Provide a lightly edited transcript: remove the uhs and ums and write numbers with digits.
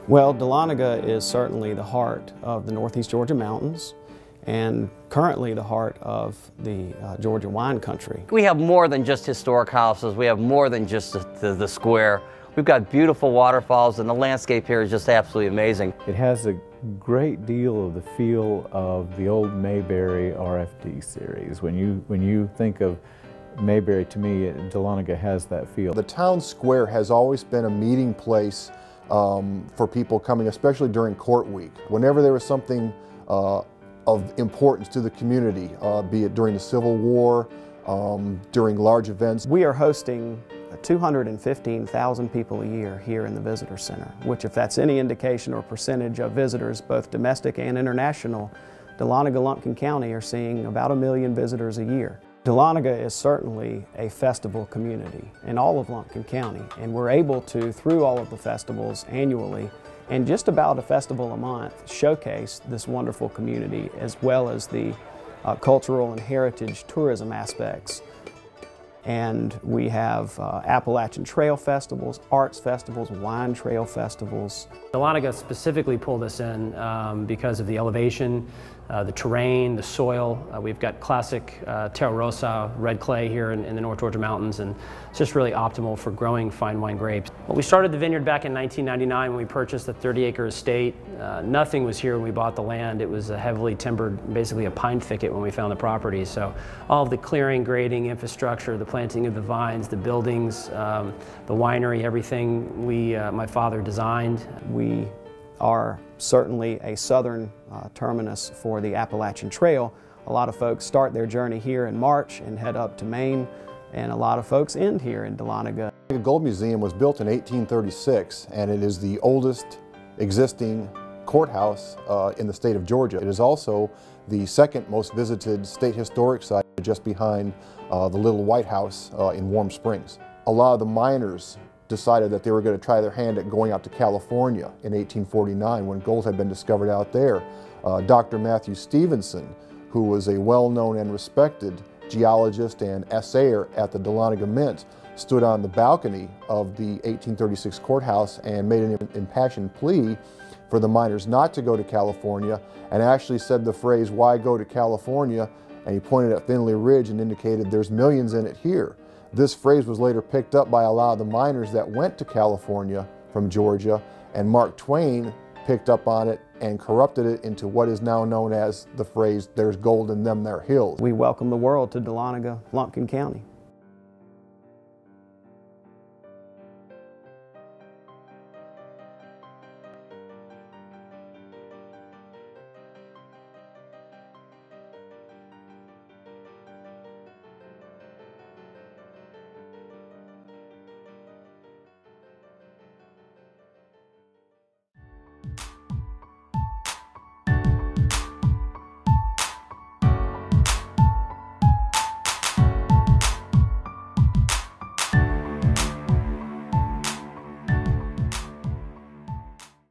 Well, Dahlonega is certainly the heart of the Northeast Georgia Mountains and currently the heart of the Georgia wine country. We have more than just historic houses. We have more than just the square. We've got beautiful waterfalls, and the landscape here is just absolutely amazing. It has a great deal of the feel of the old Mayberry RFD series. When you think of Mayberry, to me, Dahlonega has that feel. The town square has always been a meeting place for people coming, especially during court week. Whenever there was something of importance to the community, be it during the Civil War, during large events. We are hosting 215,000 people a year here in the Visitor Center, which, if that's any indication or percentage of visitors, both domestic and international, Dahlonega-Lumpkin County are seeing about 1 million visitors a year. Dahlonega is certainly a festival community in all of Lumpkin County, and we're able to, through all of the festivals annually, and just about a festival a month, showcase this wonderful community as well as the cultural and heritage tourism aspects. And we have Appalachian Trail festivals, arts festivals, wine trail festivals. Dahlonega specifically pulled us in because of the elevation, the terrain, the soil. We've got classic Terra Rosa red clay here in the North Georgia Mountains, and it's just really optimal for growing fine wine grapes. Well, we started the vineyard back in 1999 when we purchased the 30-acre estate. Nothing was here when we bought the land. It was a heavily timbered, basically a pine thicket when we found the property. So all of the clearing, grading, infrastructure, the planting of the vines, the buildings, the winery, everything my father designed. We are certainly a southern terminus for the Appalachian Trail. A lot of folks start their journey here in March and head up to Maine, and a lot of folks end here in Dahlonega. The Gold Museum was built in 1836, and it is the oldest existing courthouse in the state of Georgia. It is also the second most visited state historic site, just behind the Little White House in Warm Springs. A lot of the miners decided that they were going to try their hand at going out to California in 1849 when gold had been discovered out there. Dr. Matthew Stevenson, who was a well-known and respected geologist and assayer at the Dahlonega Mint, stood on the balcony of the 1836 courthouse and made an impassioned plea for the miners not to go to California, and actually said the phrase, "Why go to California?" And he pointed at Finley Ridge and indicated there's millions in it here. This phrase was later picked up by a lot of the miners that went to California from Georgia, and Mark Twain picked up on it and corrupted it into what is now known as the phrase, "There's gold in them there hills." We welcome the world to Dahlonega, Lumpkin County.